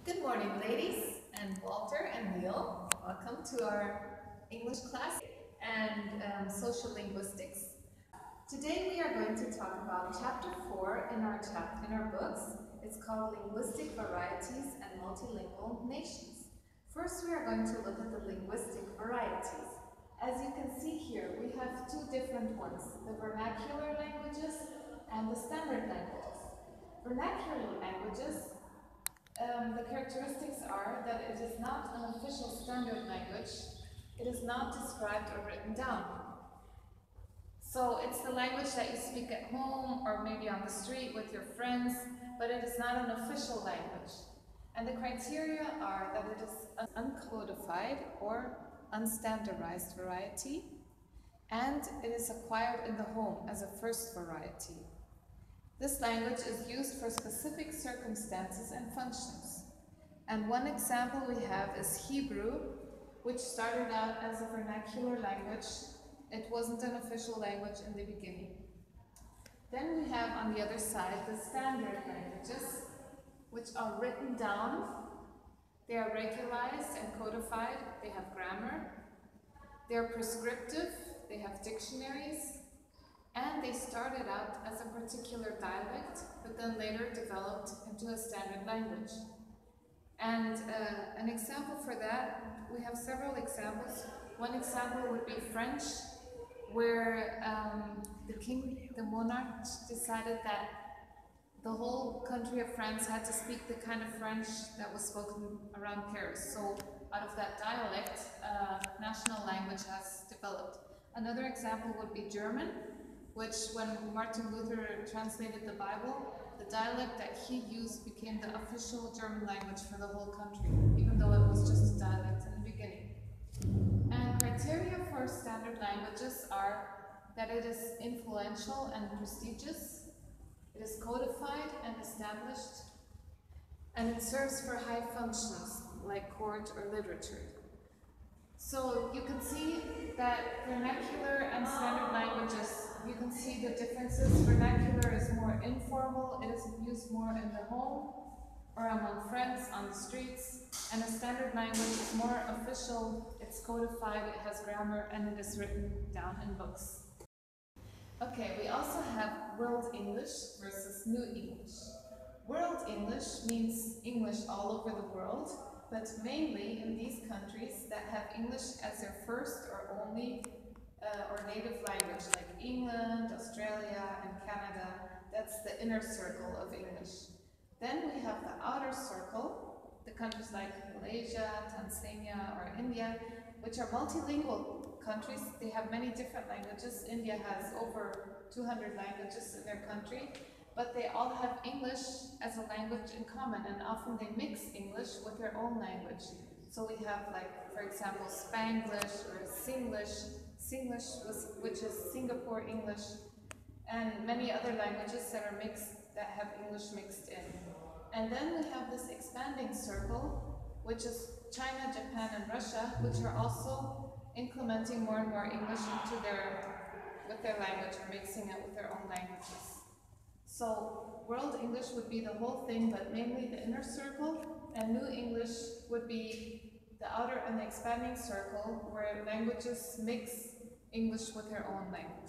Good morning, ladies, and Walter and Neil. Welcome to our English class and social linguistics. Today we are going to talk about chapter 4 in our books. It's called Linguistic Varieties and Multilingual Nations. First, we are going to look at the linguistic varieties. As you can see here, we have two different ones, the vernacular languages and the standard languages. Vernacular languages, the characteristics are that it is not an official standard language. It is not described or written down. So it's the language that you speak at home or maybe on the street with your friends, but it is not an official language. And the criteria are that it is an uncodified or unstandardized variety, and it is acquired in the home as a first variety. This language is used for specific circumstances and functions. And one example we have is Hebrew, which started out as a vernacular language. It wasn't an official language in the beginning. Then we have on the other side the standard languages, which are written down. They are regularized and codified. They have grammar. They are prescriptive. They have dictionaries. And they started out as a particular dialect, but then later developed into a standard language. And an example for that, we have several examples. One example would be French, where the monarch decided that the whole country of France had to speak the kind of French that was spoken around Paris. So out of that dialect, national language has developed. Another example would be German, which when Martin Luther translated the Bible, the dialect that he used became the official German language for the whole country, even though it was just a dialect in the beginning. And criteria for standard languages are that it is influential and prestigious, it is codified and established, and it serves for high functions like court or literature. So you can see that vernacular and standard languages, you can see the differences. Vernacular is more informal, it is used more in the home or among friends on the streets, and a standard language is more official, it's codified, it has grammar, and it is written down in books. Okay, we also have World English versus New English. World English means English all over the world, but mainly in these countries that have English as their first or only or native language, like England, Australia, and Canada. That's the inner circle of English. Then we have the outer circle, the countries like Malaysia, Tanzania, or India, which are multilingual countries. They have many different languages. India has over 200 languages in their country, but they all have English as a language in common, and often they mix English with their own language. So we have, like, for example, Spanglish or Singlish, which is Singapore English, and many other languages that are mixed, that have English mixed in. And then we have this expanding circle, which is China, Japan, and Russia, which are also implementing more and more English into with their language, or mixing it with their own languages. So World English would be the whole thing, but mainly the inner circle, and New English would be the outer and the expanding circle, where languages mix English with their own language.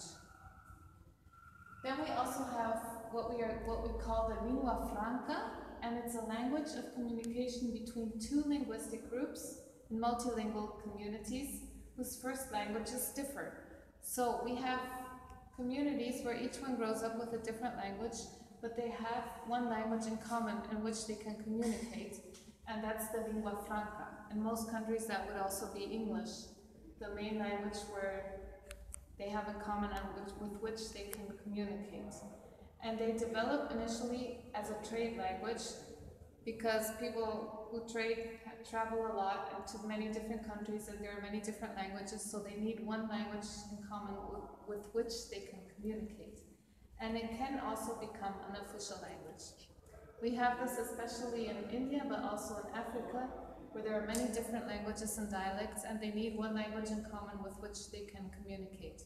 Then we also have what we call the lingua franca, and it's a language of communication between two linguistic groups in multilingual communities whose first languages differ. So we have communities where each one grows up with a different language, but they have one language in common in which they can communicate, and that's the lingua franca. In most countries that would also be English, the main language where they have a common language with which they can communicate. And they develop initially as a trade language because people who travel a lot into many different countries, and there are many different languages, so they need one language in common with which they can communicate. And it can also become an official language. We have this especially in India, but also in Africa, where there are many different languages and dialects, and they need one language in common with which they can communicate.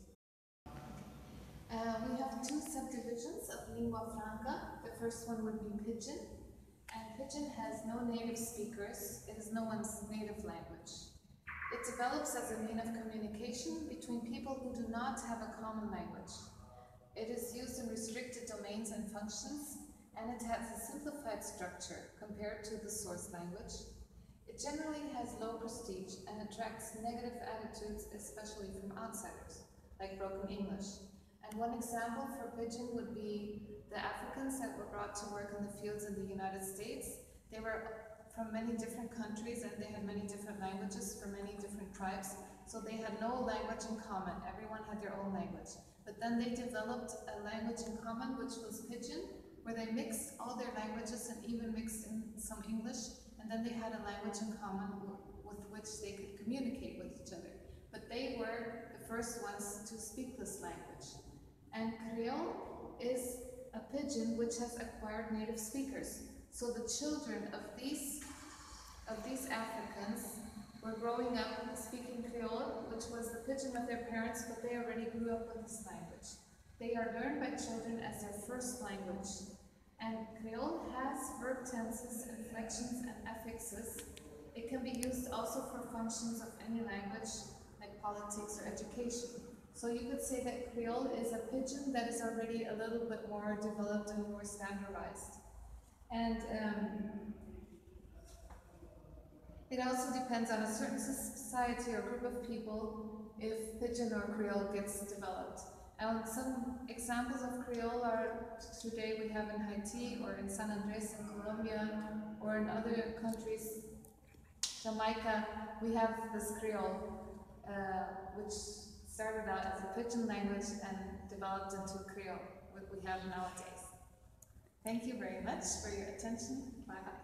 We have two subdivisions of lingua franca. The first one would be Pidgin, and Pidgin has no native speakers. It is no one's native language. It develops as a means of communication between people who do not have a common language. It is used in restricted domains and functions, and it has a simplified structure compared to the source language. It generally has low prestige and attracts negative attitudes, especially from outsiders, like broken English. And one example for Pidgin would be the Africans that were brought to work in the fields in the United States. They were from many different countries and they had many different languages for many different tribes, so they had no language in common. Everyone had their own language. But then they developed a language in common, which was Pidgin, where they mixed all their languages and even mixed in some English, and then they had a language in common with which they could communicate with each other. But they were the first ones to speak this language. And Creole is a Pidgin which has acquired native speakers. So the children of these Africans were growing up speaking Creole, which was the Pidgin of their parents, but they already grew up with this language. They are learned by children as their first language. And Creole has verb tenses, inflections, and affixes. It can be used also for functions of any language, like politics or education. So you could say that Creole is a Pidgin that is already a little bit more developed and more standardized. And it also depends on a certain society or group of people if Pidgin or Creole gets developed. And some examples of Creole are today we have in Haiti or in San Andres in Colombia or in other countries, Jamaica, we have this Creole, which started out as a Pidgin language and developed into Creole, what we have nowadays. Thank you very much for your attention. Bye-bye.